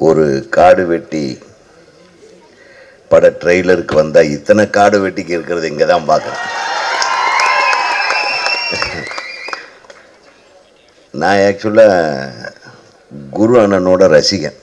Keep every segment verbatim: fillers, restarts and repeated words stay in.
ஒரு காடு வெட்டி பட ட்ரெய்லருக்கு வந்தால் இத்தனை காடு வெட்டிக்கு இருக்கிறது இங்கே தான் பார்க்குறேன். நான் ஆக்சுவலாக குரு அண்ணனோட ரசிகன்.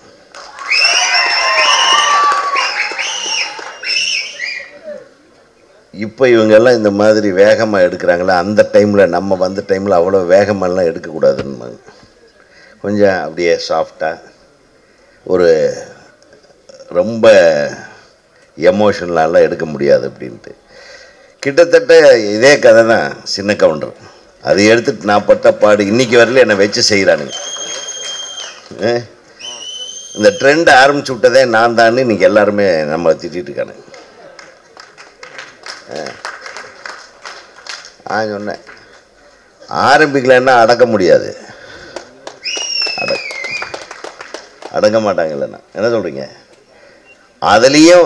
இப்போ இவங்கெல்லாம் இந்த மாதிரி வேகமாக எடுக்கிறாங்களா, அந்த டைமில் நம்ம வந்த டைமில் அவ்வளோ வேகமெல்லாம் எடுக்கக்கூடாதுன்னு கொஞ்சம் அப்படியே சாஃப்டாக ஒரு ரொம்ப எமோஷனலாலாம் எடுக்க முடியாது அப்படின்ட்டு. கிட்டத்தட்ட இதே கதை தான் சின்ன கவுண்டர். அதை எடுத்துட்டு நான் பட்ட பாடு இன்னைக்கு வரல என்னை வச்சு செய்கிறானுங்க. இந்த ட்ரெண்ட் ஆரம்பிச்சு விட்டதே நான் தான் இன்னைக்கு எல்லாருமே நம்மளை திட்டிட்டு இருக்கானுங்க. நான் சொன்னேன் ஆரம்பிக்கலன்னா அடக்க முடியாது, அட அடங்க மாட்டாங்கல்லண்ணா. என்ன சொல்கிறீங்க? அதுலேயும்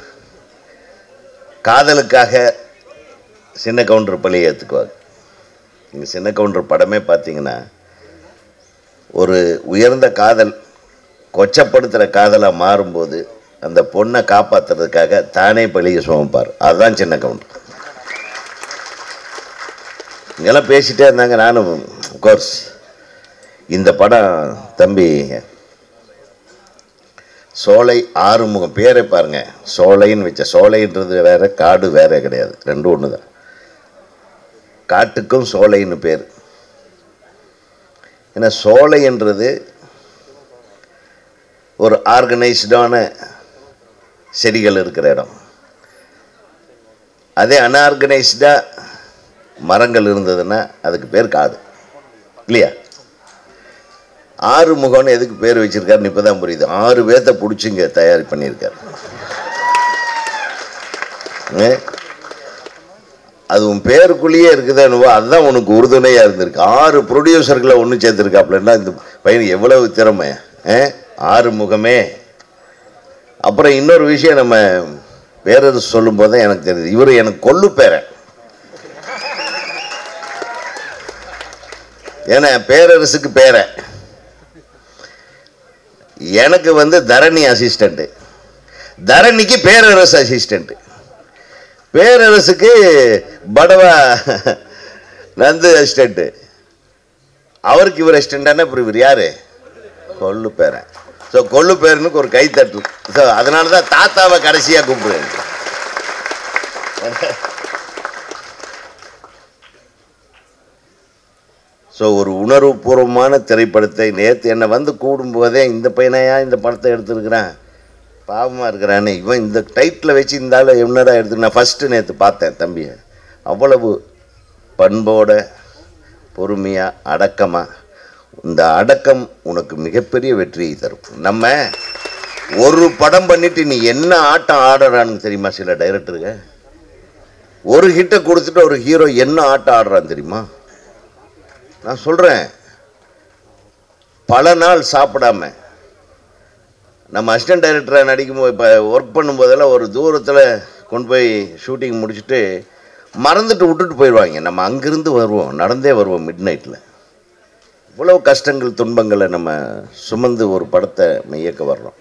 காதலுக்காக சின்ன கவுண்டர் பழியை ஏற்றுக்குவாங்க. நீங்கள் சின்ன கவுண்டர் படமே பார்த்தீங்கன்னா ஒரு உயர்ந்த காதல் கொச்சப்படுத்துகிற காதலாக மாறும்போது அந்த பொண்ணை காப்பாற்றுறதுக்காக தானே பழியை சுமப்பார். அதுதான் சின்ன கவுண்டர். இங்கெல்லாம் பேசிகிட்டே இருந்தாங்க. நானும் கோர்ஸ் இந்த படம் தம்பி சோலை ஆறுமுகம் பேரை பாருங்க, சோலைன்னு வச்ச, சோலைன்றது வேற காடு வேற கிடையாது, ரெண்டும் ஒன்று தான். காட்டுக்கும் சோலைன்னு பேர். ஏன்னா சோலைன்றது ஒரு ஆர்கனைஸ்டான செடிகள் இருக்கிற இடம். அதே அன்ஆர்கனைஸ்டாக மரங்கள் இருந்ததுன்னா அதுக்கு பேர் காடு இல்லையா? ஆறு முகம்னு எதுக்கு பேர் வச்சிருக்காருன்னு இப்போ தான் புரியுது. ஆறு பேர்த்த பிடிச்சிங்க தயாரி பண்ணியிருக்காரு. அது உன் பேருக்குள்ளேயே இருக்குதானுவோ, அதுதான் உனக்கு உறுதுணையாக இருந்திருக்கு. ஆறு ப்ரொடியூசர்களை ஒன்று சேர்த்துருக்காப்புலன்னா இந்த பையனுக்கு எவ்வளவு திறமை. ஆறு முகமே. அப்புறம் இன்னொரு விஷயம் நம்ம பேரரசு சொல்லும் போது தான் எனக்கு தெரியுது, இவர் எனக்கு கொள்ளு பேரன். ஏன்னா பேரரசுக்கு பேரன், எனக்கு வந்து தரணி அசிஸ்டண்ட்டு, தரணிக்கு பேரரசு அசிஸ்டண்ட்டு, பேரரசுக்கு படவா நந்து அசிஸ்டண்ட்டு, அவருக்கு இவர் அசிஸ்டண்டான அப்புறம் இவர் யாரு? கொள்ளு பேரன். ஸோ கொள்ளு பேரனுக்கு ஒரு கைத்தட்டு. ஸோ அதனால தான் தாத்தாவை கடைசியாக கூப்பிடுவேன். ஸோ ஒரு உணர்வுபூர்வமான திரைப்படத்தை நேற்று என்னை வந்து கூடும்போதே இந்த பையனையா இந்த படத்தை எடுத்துருக்கிறான், பாவமாக இருக்கிறான்னு, இவன் இந்த டைட்டில் வச்சு இருந்தாலும் என்னடா எடுத்து நான் ஃபஸ்ட்டு நேற்று பார்த்தேன் தம்பியை. அவ்வளவு பண்போட பொறுமையாக அடக்கமாக. இந்த அடக்கம் உனக்கு மிகப்பெரிய வெற்றியை தரும். நம்ம ஒரு படம் பண்ணிட்டு நீ என்ன ஆட்டம் ஆடுறான்னு தெரியுமா? சில டைரக்டருங்க ஒரு ஹிட்டை கொடுத்துட்டு ஒரு ஹீரோ என்ன ஆட்டம் ஆடுறான்னு தெரியுமா? நான் சொல்கிறேன், பல நாள் சாப்பிடாம நம்ம அசிஸ்டன்ட் டைரக்டராக நடிக்கும்போது இப்போ ஒர்க் பண்ணும்போதெல்லாம் ஒரு தூரத்தில் கொண்டு போய் ஷூட்டிங் முடிச்சுட்டு மறந்துட்டு விட்டுட்டு போயிடுவாங்க. நம்ம அங்கேருந்து வருவோம், நடந்தே வருவோம் மிட் நைட்டில். இவ்வளவு கஷ்டங்கள் துன்பங்களை நம்ம சுமந்து ஒரு படத்தை இயக்க வர்றோம்.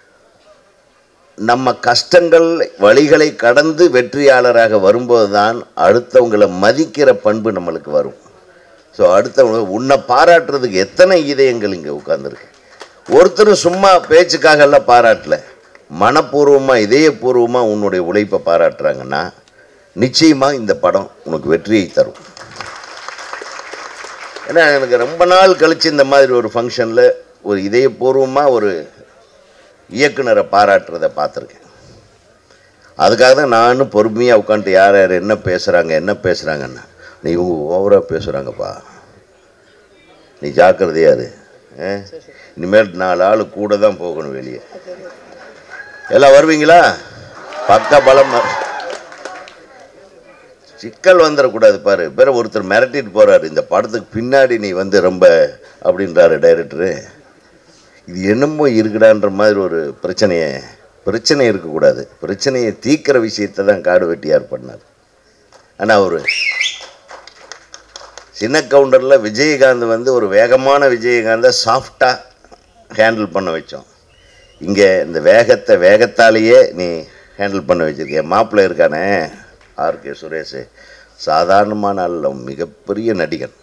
நம்ம கஷ்டங்கள் வழிகளை கடந்து வெற்றியாளராக வரும்போது தான் அடுத்தவங்களை மதிக்கிற பண்பு நம்மளுக்கு வரும். ஸோ அடுத்தவங்க உன்னை பாராட்டுறதுக்கு எத்தனை இதயங்கள் இங்கே உட்கார்ந்துருக்கு. ஒருத்தரும் சும்மா பேச்சுக்காக எல்லாம் பாராட்டல, மனப்பூர்வமாக இதயபூர்வமாக உன்னுடைய உழைப்பை பாராட்டுறாங்கன்னா நிச்சயமாக இந்த படம் உனக்கு வெற்றியை தரும். ஏன்னா எனக்கு ரொம்ப நாள் கழித்து இந்த மாதிரி ஒரு ஃபங்க்ஷனில் ஒரு இதயபூர்வமாக ஒரு இயக்குனரை பாராட்டுறதை பார்த்துருக்கேன். அதுக்காக தான் நானும் பொறுமையாக உட்காந்துட்டு யார் யார் என்ன பேசுகிறாங்க என்ன பேசுகிறாங்கன்னா, நீ இவங்க ஓவராக பேசுகிறாங்கப்பா, நீ ஜாக்கிரதையாரு, இனிமேல் நாலு ஆள் கூட தான் போகணும் வெளியே. எல்லாம் வருவீங்களா? பக்க பலம். சிக்கல் வந்துடக்கூடாது பாரு. பேர ஒருத்தர் மிரட்டிட்டு போகிறாரு, இந்த படத்துக்கு பின்னாடி நீ வந்து ரொம்ப அப்படின்றாரு டைரக்டரு. இது என்னமோ இருக்குடான்ற மாதிரி ஒரு பிரச்சனையை பிரச்சனை இருக்கக்கூடாது. பிரச்சனையை தீக்கிற விஷயத்தை தான் காடு வெட்டியார் பண்ணார். ஆனால் ஒரு சின்ன கவுண்டரில் விஜயகாந்த் வந்து ஒரு வேகமான விஜயகாந்தை சாஃப்டாக ஹேண்டில் பண்ண வச்சோம். இங்கே இந்த வேகத்தை வேகத்தாலேயே நீ ஹேண்டில் பண்ண வச்சுருக்க. மாப்பிள்ளை இருக்கானே ஆர்கே சுரேஷ், சாதாரணமான அல்ல, மிகப்பெரிய நடிகன்,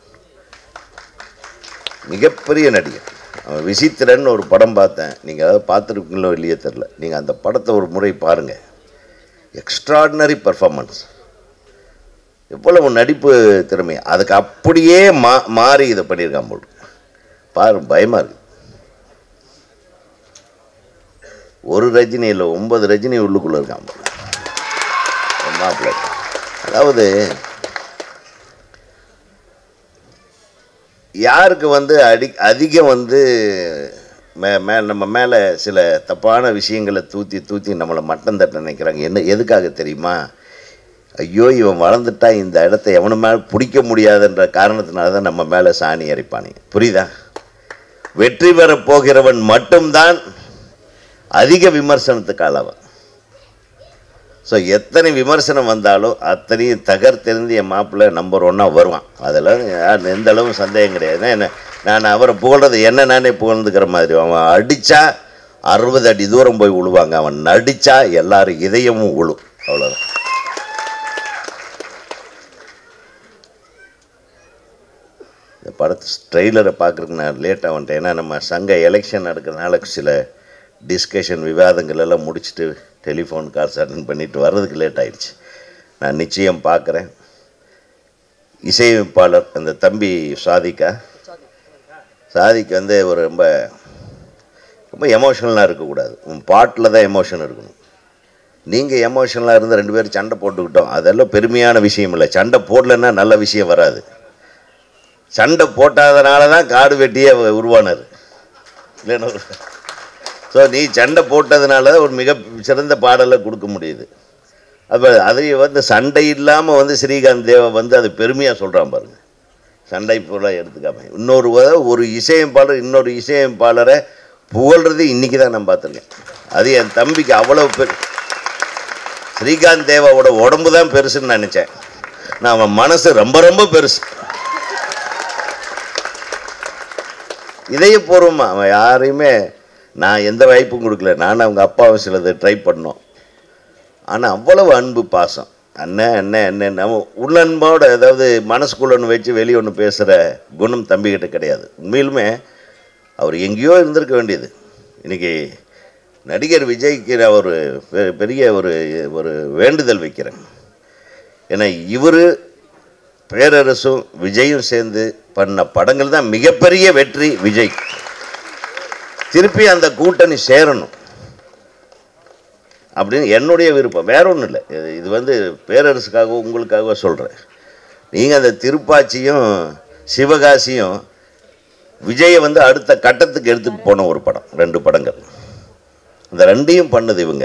மிகப்பெரிய நடிகன். அவன் விசித்திரன் ஒரு படம் பார்த்தேன், நீங்கள் அதாவது பார்த்துருக்கீங்களோ இல்லையே தெரில, நீங்கள் அந்த படத்தை ஒரு முறை பாருங்கள். எக்ஸ்ட்ராடினரி பர்ஃபார்மன்ஸ், எவ்வளவு நடிப்பு திறமை, அதுக்கு அப்படியே மா மாறி இதை பண்ணியிருக்கான் போல் பாரு, பயமாக இருக்குது. ஒரு ரஜினி இல்லை, ஒன்பது ரஜினி உள்ளுக்குள்ளே இருக்கான் போல் மாப்பிள்ளை. அதாவது யாருக்கு வந்து அடி அதிகம் வந்து மே மே நம்ம மேலே சில தப்பான விஷயங்களை தூத்தி தூத்தி நம்மளை மட்டம் தட்ட நினைக்கிறாங்க. என்ன எதுக்காக தெரியுமா? ஐயோ இவன் வளர்ந்துட்டா இந்த இடத்த எவனு மேலே பிடிக்க முடியாதுன்ற காரணத்தினால தான் நம்ம மேலே சாணி அரைப்பானே. புரியுதா? வெற்றி பெற போகிறவன் மட்டும்தான் அதிக விமர்சனத்துக்கு ஆளவன். ஸோ எத்தனை விமர்சனம் வந்தாலும் அத்தனையும் தகர்த்தெறிந்து என் மாப்பிள்ளை நம்பர் ஒன்னாக வருவான். அதெல்லாம் யார் எந்த அளவும் சந்தேகம் கிடையாது. என்ன நான் அவரை புகழ்றது என்ன நானே புகழ்ந்துக்கிற மாதிரி. அவன் அடித்தா அறுபது அடி தூரம் போய் விழுவாங்க, அவன் நடித்தா எல்லாரும் இதயமும் விழும். அவ்வளோதான். இந்த படத்து ட்ரெய்லரை பார்க்குறதுக்கு நான் லேட்டாக வந்துட்டேன். ஏன்னா நம்ம சங்க எலெக்ஷன் நடக்கிறதுனால சில டிஸ்கஷன் விவாதங்கள் எல்லாம் முடிச்சுட்டு டெலிஃபோன் கால்ஸ் அட்டன் பண்ணிவிட்டு வர்றதுக்கு லேட் ஆகிடுச்சு. நான் நிச்சயம் பார்க்குறேன். இசையமைப்பாளர் அந்த தம்பி சாதிக்கா சாதிக்கு வந்து ஒரு ரொம்ப ரொம்ப எமோஷனலாக இருக்கக்கூடாது. உன் பாட்டில் தான் எமோஷன் இருக்கணும். நீங்கள் எமோஷனலாக இருந்தால் ரெண்டு பேரும் சண்டை போட்டுக்கிட்டோம், அதெல்லாம் பெருமையான விஷயம் இல்லை. சண்டை போடலைன்னா நல்ல விஷயம் வராது. சண்டை போட்டாதனால தான் காடு வெட்டியே உருவானார் இல்லைன்னா. ஸோ நீ சண்டை போட்டதுனால ஒரு மிக சிறந்த பாடலை கொடுக்க முடியுது. அப்போ அதை வந்து சண்டை இல்லாமல் வந்து ஸ்ரீகாந்த் தேவா வந்து அது பெருமையாக சொல்கிறான் பாருங்க. சண்டை பொருளாக எடுத்துக்காம இன்னொரு ஒரு இசையமைப்பாளர் இன்னொரு இசையமைப்பாளரை புகழ்றது இன்றைக்கி தான் நான் பார்த்துருக்கேன். அது என் தம்பிக்கு அவ்வளோ பெரு. ஸ்ரீகாந்த் தேவாவோட உடம்பு தான் பெருசுன்னு நினச்சேன் நான், அவன் மனசு ரொம்ப ரொம்ப பெருசு. இதயபூர்வமாக அவன் யாரையுமே நான் எந்த வாய்ப்பும் கொடுக்கல. நானும் அவங்க அப்பாவும் சிலது ட்ரை பண்ணோம். ஆனால் அவ்வளவு அன்பு பாசம், அண்ணன் அண்ணன் அண்ணன் நம்ம உள்ளன்போட, அதாவது மனசுக்குள்ள ஒன்று வச்சு வெளியே ஒன்று பேசுகிற குணம் தம்பிக்கிட்ட கிடையாது. உண்மையிலுமே அவர் எங்கேயோ இருந்திருக்க வேண்டியது. இன்றைக்கி நடிகர் விஜய்க்கு நான் ஒரு பெரிய ஒரு ஒரு வேண்டுதல் வைக்கிறேன். ஏன்னா இவர் பேரரசும் விஜயும் சேர்ந்து பண்ண படங்கள் தான் மிகப்பெரிய வெற்றி விஜய். திருப்பி அந்த கூட்டணி சேரணும் அப்படின்னு என்னுடைய விருப்பம், வேற ஒன்றும் இல்லை. இது வந்து பேரரசுக்காகவோ உங்களுக்காகவோ சொல்கிறேன். நீங்கள் அந்த திருப்பாச்சியும் சிவகாசியும் விஜயை வந்து அடுத்த கட்டத்துக்கு எடுத்துகிட்டு போன ஒரு படம், ரெண்டு படங்கள். அந்த ரெண்டையும் பண்ணுது இவங்க.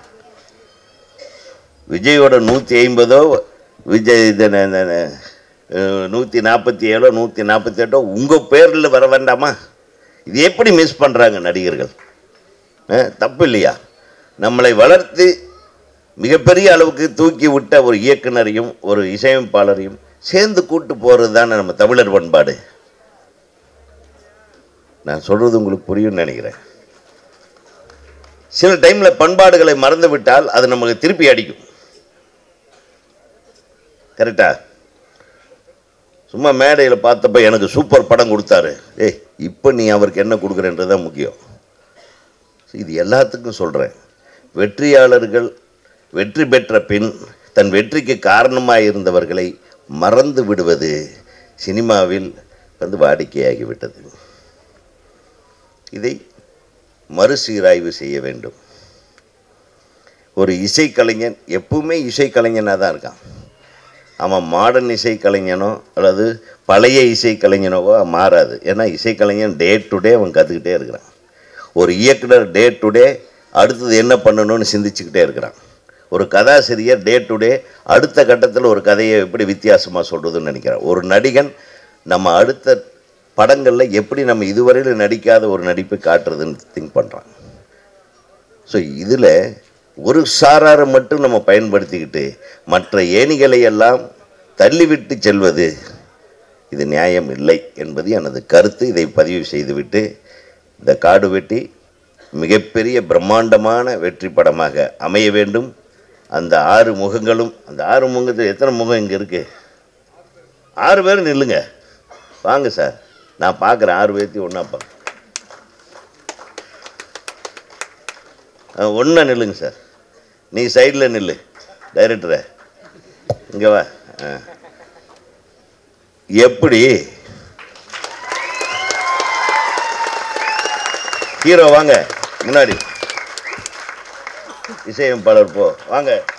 விஜயோட நூற்றி ஐம்பதோ விஜய் நூற்றி நாற்பத்தி ஏழோ நூற்றி நாற்பத்தி எட்டோ உங்கள் பேரில் வர வேண்டாமா? இது எப்படி மிஸ் பண்ணுறாங்க நடிகர்கள்? தப்பு இல்லையா? நம்மளை வளர்த்து மிகப்பெரிய அளவுக்கு தூக்கி விட்ட ஒரு இயக்குனரையும் ஒரு இசையமைப்பாளரையும் சேர்ந்து கூட்டு போகிறது தானே நம்ம தமிழர் பண்பாடு. நான் சொல்கிறது உங்களுக்கு புரியும்னு நினைக்கிறேன். சில டைமில் பண்பாடுகளை மறந்து விட்டால் அது நமக்கு திருப்பி அடிக்கும். கரெக்டா? சும்மா மேடையில் பார்த்தப்ப எனக்கு சூப்பர் படம் கொடுத்தாரு, ஏய் இப்போ நீ அவருக்கு என்ன கொடுக்குறன்றது தான் முக்கியம். இது எல்லாத்துக்கும் சொல்கிறேன். வெற்றியாளர்கள் வெற்றி பெற்ற பின் தன் வெற்றிக்கு காரணமாக இருந்தவர்களை மறந்து விடுவது சினிமாவில் வந்து வாடிக்கையாகிவிட்டது. இதை மறுசீராய்வு செய்ய வேண்டும். ஒரு இசைக்கலைஞன் எப்பவுமே இசைக்கலைஞனாக தான் இருக்கான். அவன் மாடர்ன் இசைக்கலைஞனோ அல்லது பழைய இசைக்கலைஞனோவோ மாறாது. ஏன்னா இசைக்கலைஞன் டே டு டே அவன் கற்றுக்கிட்டே இருக்கிறான். ஒரு இயக்குனர் டே டு டே அடுத்தது என்ன பண்ணணும்னு சிந்திச்சுக்கிட்டே இருக்கிறான். ஒரு கதாசிரியர் டே டு டே அடுத்த கட்டத்தில் ஒரு கதையை எப்படி வித்தியாசமாக சொல்கிறதுன்னு நினைக்கிறான். ஒரு நடிகன் நம்ம அடுத்த படங்களில் எப்படி நம்ம இதுவரையில் நடிக்காத ஒரு நடிப்பை காட்டுறதுன்னு திங்க் பண்ணுறான். ஸோ இதில் ஒரு சாராரை மட்டும் நம்ம பயன்படுத்திக்கிட்டு மற்ற ஏணிகளை எல்லாம் தள்ளிவிட்டு செல்வது இது நியாயம் இல்லை என்பது எனது கருத்து. இதை பதிவு செய்துவிட்டு இந்த காடு வெட்டி மிகப்பெரிய பிரம்மாண்டமான வெற்றி படமாக அமைய வேண்டும். அந்த ஆறு முகங்களும், அந்த ஆறு முகத்தில் எத்தனை முகம் இங்கே இருக்குது? ஆறு பேர் நில்லுங்க, வாங்க சார், நான் பார்க்குறேன் ஆறு பேர்த்தையும் ஒன்றாப்பா. ஒன்றா நில்லுங்க சார். நீ சைடில் நில்லு, டைரக்டரை இங்கே வா. எப்படி ஹீரோ வாங்க முன்னாடி, இசையமைப்பாளர் போ வாங்க.